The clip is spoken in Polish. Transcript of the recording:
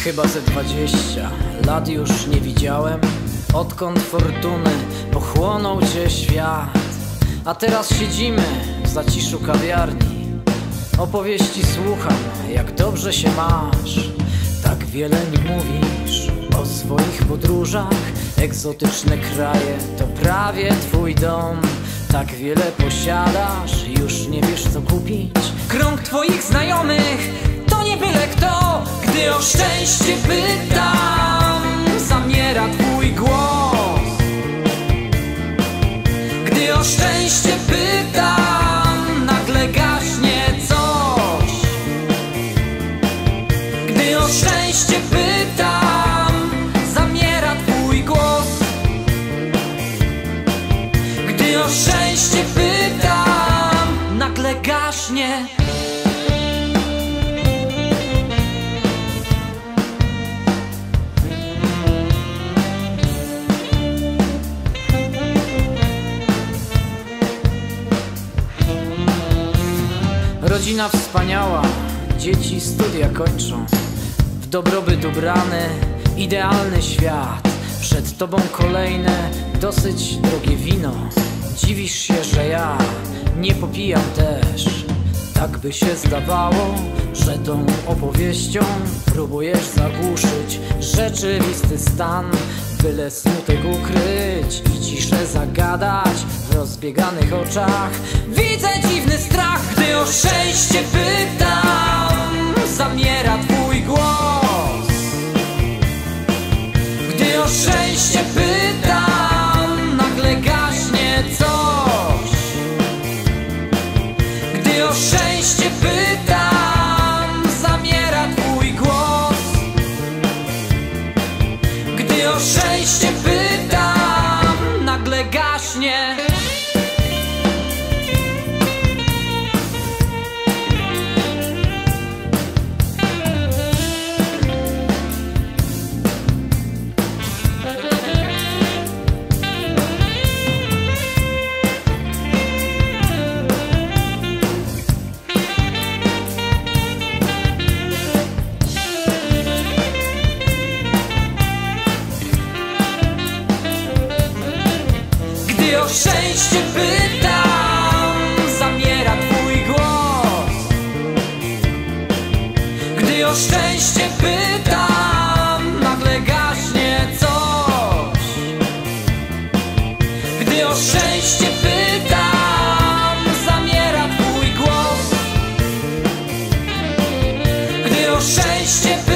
Chyba ze 20 lat już nie widziałem, odkąd fortuny pochłonął cię świat. A teraz siedzimy w zaciszu kawiarni, opowieści słucham, jak dobrze się masz. Tak wiele mi mówisz o swoich podróżach, egzotyczne kraje to prawie twój dom. Tak wiele posiadasz, już nie wiesz co kupić. Krąg twoich znajomych to nie byle kto. Gdy o szczęście pytam, zamiera twój głos. Gdy o szczęście pytam, nagle gaśnie coś. Gdy o szczęście pytam, zamiera twój głos. Gdy o szczęście pytam, nagle gaśnie. Rodzina wspaniała, dzieci studia kończą, w dobrobyt ubrany, idealny świat. Przed tobą kolejne, dosyć drogie wino. Dziwisz się, że ja nie popijam też. Tak by się zdawało, że tą opowieścią próbujesz zagłuszyć rzeczywisty stan, byle smutek ukryć i ciszę zagadać. W rozbieganych oczach widzę dziwny strach. Gdy o szczęście pytam, zamiera twój głos. Gdy o szczęście pytam, nagle gaśnie coś. Gdy o szczęście pytam, zamiera twój głos. Gdy o szczęście pytam, nagle gaśnie. Gdy o szczęście pytam, zamiera twój głos. Gdy o szczęście pytam, nagle gaśnie coś. Gdy o szczęście pytam, zamiera twój głos. Gdy o szczęście pytam,